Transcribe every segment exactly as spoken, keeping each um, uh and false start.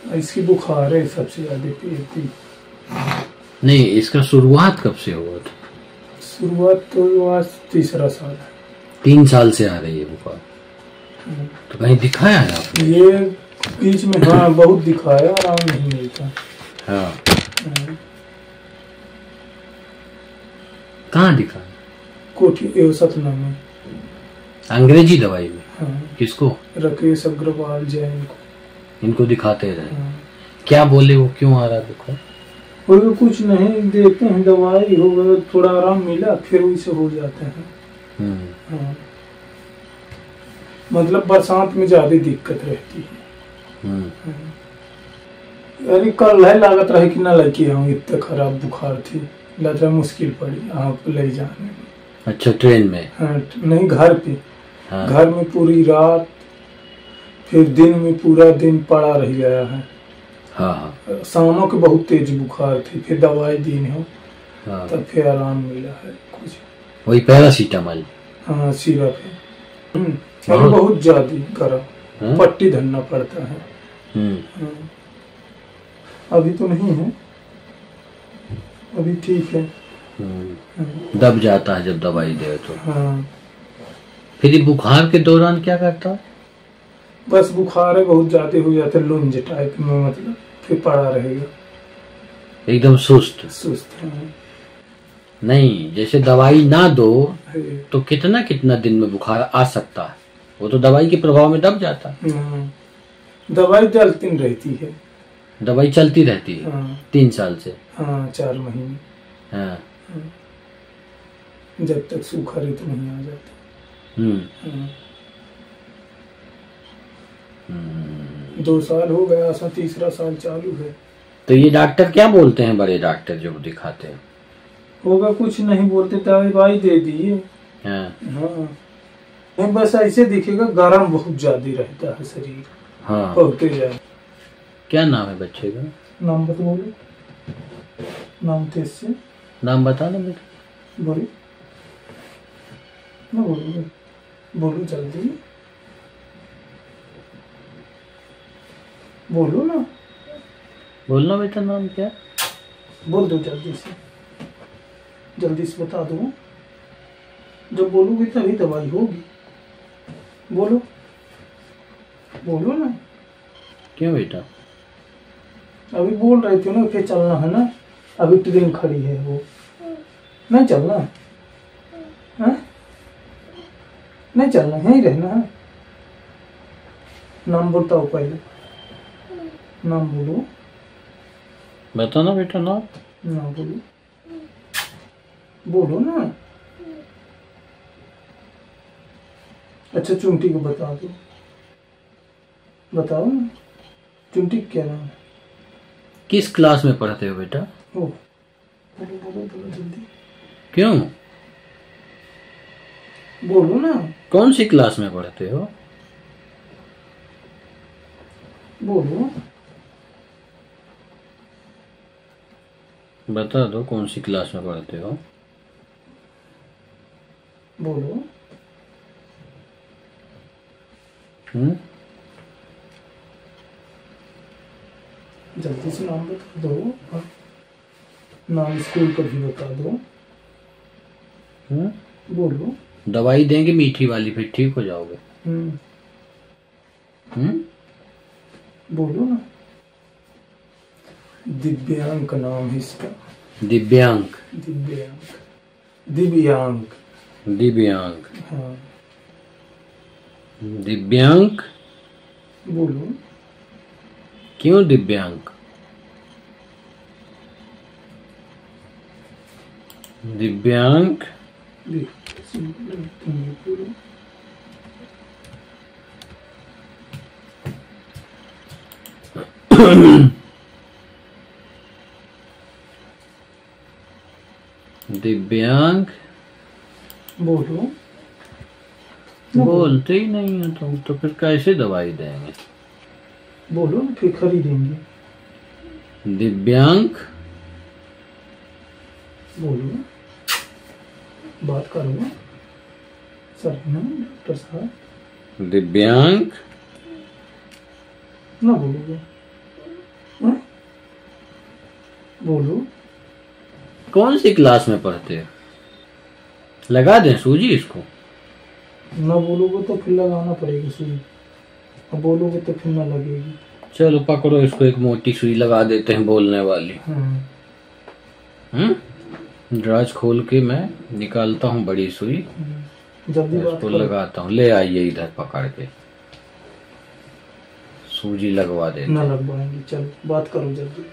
इसकी बुखार है सबसे ज्यादा थी। नहीं, इसका शुरुआत कब से हुआ था? शुरुआत तो आज तीसरा साल है। तीन साल से आ रही है बुखार। तो कहीं दिखाया है आपने? ये बीच में हाँ बहुत दिखाया, आराम नहीं मिलता। हाँ, कहाँ दिखाया? कोठी सतना में, अंग्रेजी दवाई में। हाँ। किसको? राकेश अग्रवाल जैन को। इनको दिखाते रहे। हाँ। क्या बोले वो, क्यों आ रहा बुखार? और कुछ नहीं, देते हैं दवाई, हो गया थोड़ा आराम मिला फिर उसे हो जाता है। हाँ। मतलब बरसात में ज्यादा दिक्कत रहती है। अरे कल है लागत रहे कि ना लड़की हम, इतना खराब बुखार थी, लग रहा मुश्किल पड़ी आप ले जाने में। अच्छा, ट्रेन में? हाँ, नहीं घर पे। हाँ। घर में पूरी रात, फिर दिन में पूरा दिन पड़ा रह गया है। हाँ हाँ। शामों के बहुत तेज बुखार थी, फिर दवाई दी हो। हाँ। तब फिर आराम मिला है कुछ। वही पैरासीटामोल? हाँ, सिरप है। अरे बहुत ज्यादा गर्म, पट्टी धरना पड़ता है। हाँ। अभी तो नहीं है, अभी ठीक है। दब जाता है जब दवाई दे तो। हाँ। फिर ये बुखार के दौरान क्या करता है? बस बुखार है बहुत ज्यादा हो जाता है, लुंज टाइप में, मतलब फिर पड़ा रहेगा एकदम सुस्त सुस्त। हाँ। नहीं, जैसे दवाई ना दो तो कितना कितना दिन में बुखार आ सकता है? वो तो दवाई के प्रभाव में दब जाता है। दवाई चलती रहती है। दवाई चलती रहती है। हाँ। तीन साल से? हाँ, चार महीने। हाँ। जब तक सूखा ऋत नहीं आ जाता। हम्म। दो साल हो गया, ऐसा तीसरा साल चालू है। तो ये डॉक्टर क्या बोलते हैं, बड़े डॉक्टर जो दिखाते हैं? होगा कुछ नहीं बोलते, दवाई दे दिए। हाँ। हाँ। नहीं, बस ऐसे दिखेगा, गर्म बहुत ज्यादा रहता है शरीर। हाँ। पहुंचते जाए। क्या नाम है बच्चे का? नाम बता, बोलो नाम तेज से नाम बता ना बेटा। बोलो ना, बोलो बोलो जल्दी बोलो ना। बोलना बेटा, नाम क्या? बोल दो जल्दी से, जल्दी से बता दो। जब बोलोगे तभी दवाई होगी। बोलो बोलो ना। क्यों बेटा? अभी बोल रहे थे ना, फिर चलना है ना, अभी ट्रेन खड़ी है, वो नहीं चलना है, नहीं चलना है, ही रहना है। नाम बताओ पहले, नाम बोलो। बताओ ना बेटा नाम। नाम बोलो, बोलो ना। अच्छा, चुंटी को बता दो, बताओ ना, चुंटी क्या नाम है? किस क्लास में पढ़ते हो बेटा? ओ, बोलो बोलो बोलो जल्दी। क्यों? बोलो ना। कौन सी क्लास में पढ़ते हो? बोलो, बता दो कौन सी क्लास में पढ़ते हो? बोलो। हम्म जल्दी से नाम बता दो, नाम स्कूल का भी बता दो। हम्म बोलो। दवाई देंगे मीठी वाली, फिर ठीक हो जाओगे। हम्म हम्म बोलो ना। दिव्यांग का नाम है इसका। दिव्यांग? दिव्यांग दिव्यांग दिव्यांग। हाँ। दिव्यांग। बोलो। क्यों दिव्यांग? दिव्यांग। दिव्यांग। बोलो। बोलते ही नहीं है तुम तो, फिर कैसे दवाई देंगे? बोलो ना, फिर खरीदेंगे। दिव्यांग। बोलो, बात करो सर ना, डॉक्टर साहब। दिव्यांग। ना बोलोगे? बोलो। कौन सी क्लास में पढ़ते हो? लगा दें सूजी इसको? ना बोलोगे तो फिर लगाना पड़ेगी सुई, अब बोलोगे तो फिर ना लगेगी। चलो पकड़ो इसको, एक मोटी सुई लगा देते हैं बोलने वाली। हम्म ड्राज खोल के मैं निकालता हूँ बड़ी सुई, जल्दी इसको लगाता हूँ। ले आइए इधर पकड़ के, सूजी लगवा देते। ना लगवाएंगे, चलो बात करो जल्दी।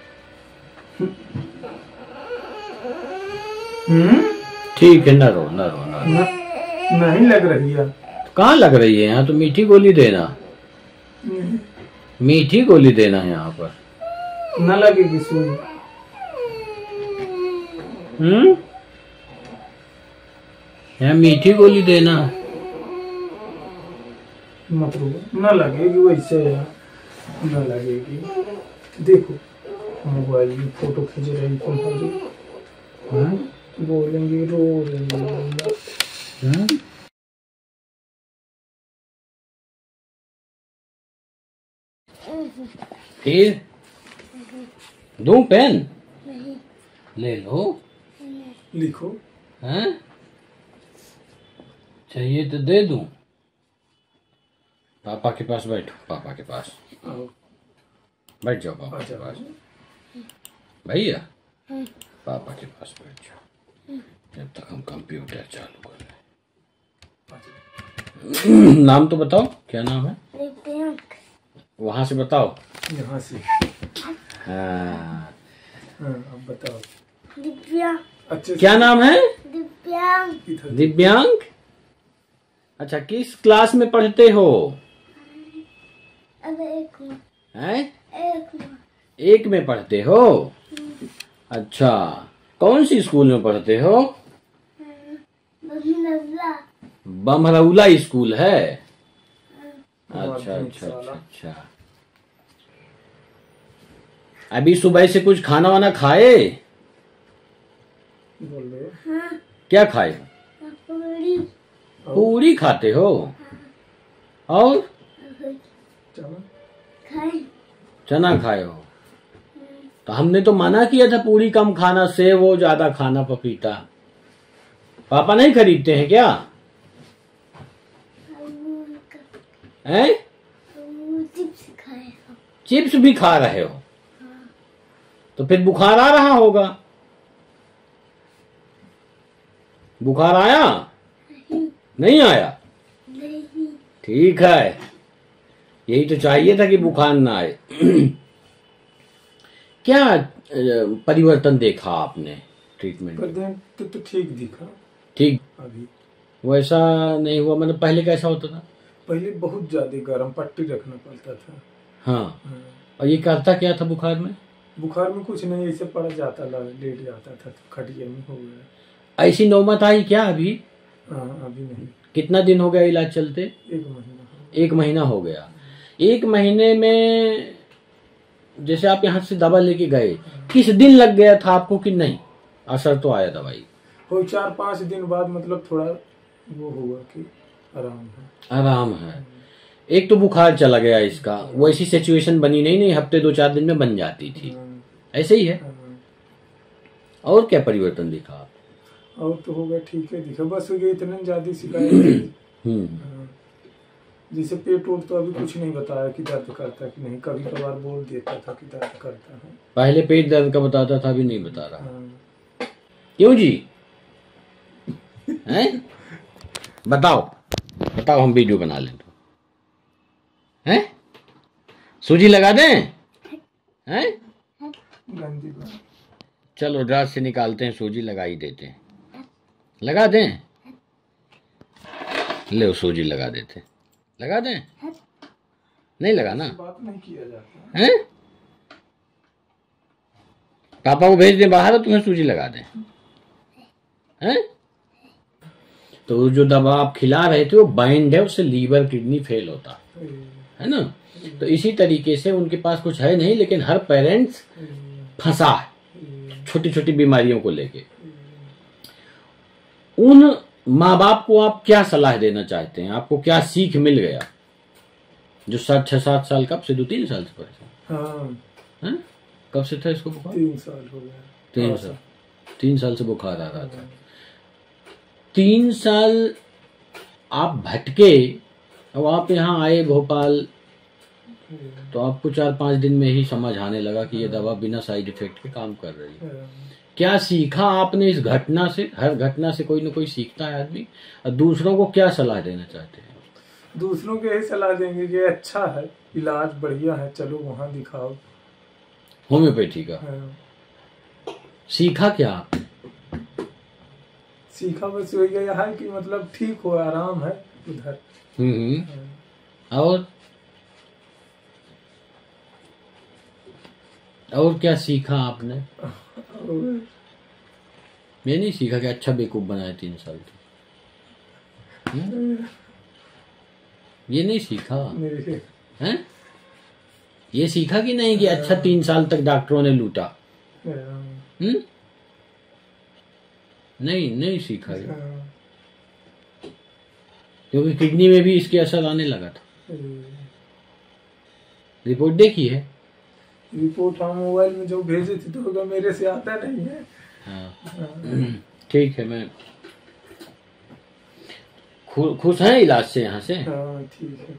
हम्म ठीक है, न रो न रो न रो। नहीं लग रही है। कहाँ लग रही है? यहाँ तो मीठी गोली देना, मीठी गोली देना है यहाँ पर। न लगेगी सुई। हम्म यहाँ मीठी गोली देना। मत रो, न लगेगी वैसे, न लगेगी। देखो मोबाइल में फोटो खींच रही तुम्हारी, बोलेंगे रो रही। फिर दूं पेन? नहीं। ले लो, लिखो। हैं? चाहिए तो दे दूं। पापा के पास बैठो, पापा के पास बैठ जाओ, पापा के पास। भैया पापा के पास बैठ जाओ जब तक हम कंप्यूटर चालू कर रहे हैं। नाम तो बताओ, क्या नाम है? वहां से बताओ। यहाँ से। हाँ अब बताओ। दिव्यांग। अच्छे क्या नाम है? दिव्यांग। दिव्यांग। अच्छा, किस क्लास में पढ़ते हो? अब एक में। हैं? एक में। एक में पढ़ते हो? अच्छा, कौन सी स्कूल में पढ़ते हो? बमरौला। बमरौला स्कूल है। अच्छा अच्छा अच्छा अच्छा। अभी सुबह से कुछ खाना वाना खाए? बोलो। हाँ। क्या खाए? पूरी। पूरी खाते हो? और खाए। चना खाए हो? तो हमने तो मना किया था पूरी कम खाना, सेव वो ज्यादा खाना, पपीता। पापा नहीं खरीदते हैं क्या? हैं? चिप्स खाए। चिप्स भी खा रहे हो? तो फिर बुखार आ रहा होगा। बुखार आया? नहीं, नहीं आया? नहीं। ठीक है, यही तो चाहिए था कि बुखार ना आए। क्या परिवर्तन देखा आपने ट्रीटमेंट में? तो, तो ठीक दिखा। ठीक अभी वैसा नहीं हुआ? मतलब पहले कैसा होता था? पहले बहुत ज्यादा गर्म पट्टी रखना पड़ता था। हाँ, हाँ। और ये करता क्या था बुखार में? बुखार में कुछ नहीं, ऐसे पड़ जाता, लेट जाता था, तो खटिया में हो गया। ऐसी नौबत आई क्या अभी? हाँ, अभी नहीं। कितना दिन हो गया इलाज चलते? एक महीना। एक महीना हो गया। एक महीने में जैसे आप यहाँ से दवा लेके गए, किस दिन लग गया था आपको कि नहीं असर तो आया दवाई? हो चार पांच दिन बाद मतलब थोड़ा वो हुआ कि आराम है। आराम है। एक तो बुखार चला गया इसका, वो ऐसी सिचुएशन बनी नहीं नहीं हफ्ते दो चार दिन में बन जाती थी, ऐसे ही है। और क्या परिवर्तन दिखा आप? और तो होगा ठीक है, दिखा बस हो गया, इतना ज्यादा शिकायत। हम्म जैसे पेट वोट तो अभी कुछ नहीं बताया कि दर्द करता कि नहीं, कभी कभार बोल देता था कि दर्द करता है। पहले पेट दर्द का बताता था, अभी नहीं बता रहा। हाँ। क्यों जी? हैं? बताओ बताओ, हम वीडियो बना लें तो। हैं? सूजी लगा दें? हैं? गंदी बात। चलो ड्रास से निकालते हैं, सूजी लगा ही देते हैं। लगा दें? ले सूजी लगा देते हैं। लगा दें? नहीं लगाना? बात नहीं किया जाता हैं? पापा को भेज दें बाहर, तुम्हें सूजी लगा दें? हैं? तो जो दवा आप खिला रहे थे वो बाइंड है, उससे लीवर किडनी फेल होता है ना। तो इसी तरीके से उनके पास कुछ है नहीं, लेकिन हर पेरेंट्स फंसा है छोटी छोटी बीमारियों को लेके। उन माँ बाप को आप क्या सलाह देना चाहते हैं? आपको क्या सीख मिल गया जो सात छह सात साल, कब से? दो तीन साल से परेशान? हाँ। हैं? कब से था इसको बुखार? तीन साल हो गया। तीन साल तीन साल से बुखार आ रहा था। तीन साल आप भटके, अब आप यहाँ आए भोपाल, तो आपको चार पांच दिन में ही समझ आने लगा कि ये दवा बिना साइड इफेक्ट के काम कर रही है। क्या सीखा आपने इस घटना से? हर घटना से कोई ना कोई सीखता है आदमी। और दूसरों को क्या सलाह देना चाहते हैं? दूसरों को यही सलाह देंगे कि अच्छा है, इलाज बढ़िया है, चलो वहां दिखाओ। होम्योपैथी का हाँ। सीखा क्या आप? सीखा बस वही गया है कि मतलब ठीक हो, आराम है उधर। हम्म हाँ। और और क्या सीखा आपने? और मैं नहीं सीखा कि अच्छा बेवकूफ बनाया तीन साल की। हम्म? ये नहीं सीखा मेरे हैं? ये सीखा कि नहीं कि अच्छा तीन साल तक डॉक्टरों ने लूटा? हाँ। हम्म? नहीं नहीं सीखा ये। हाँ। क्योंकि किडनी में भी इसके असर आने लगा था। रिपोर्ट देखी है? रिपोर्ट हम मोबाइल में जो भेजे थे तो होगा, मेरे से आता नहीं है। हाँ हाँ। ठीक है। मैं खु- खुश हैं इलाज से यहाँ से? हाँ ठीक है।